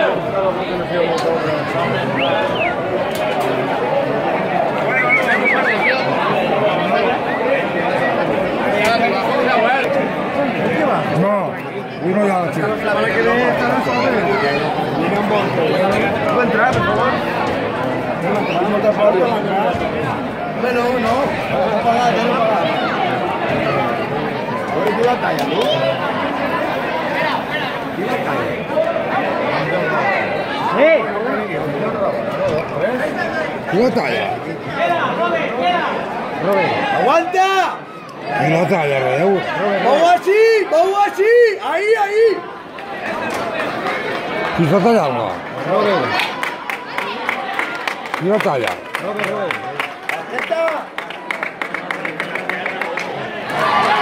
No, uno ya lo tiene. La verdad que ¿puedo entrar, por favor? No te aporto. Bueno, no. No pagar, no pagar. Ahora tú la talla, ¿no? ¿Y la talla? ¡Sí! ¿Y la talla? ¡Aguanta! ¿Y la talla, Rodeu? ¡Vamos así! ¡Vamos así! ¡Ahí, ahí! ¿Y la talla no? ¿Y la talla? ¡Ya está!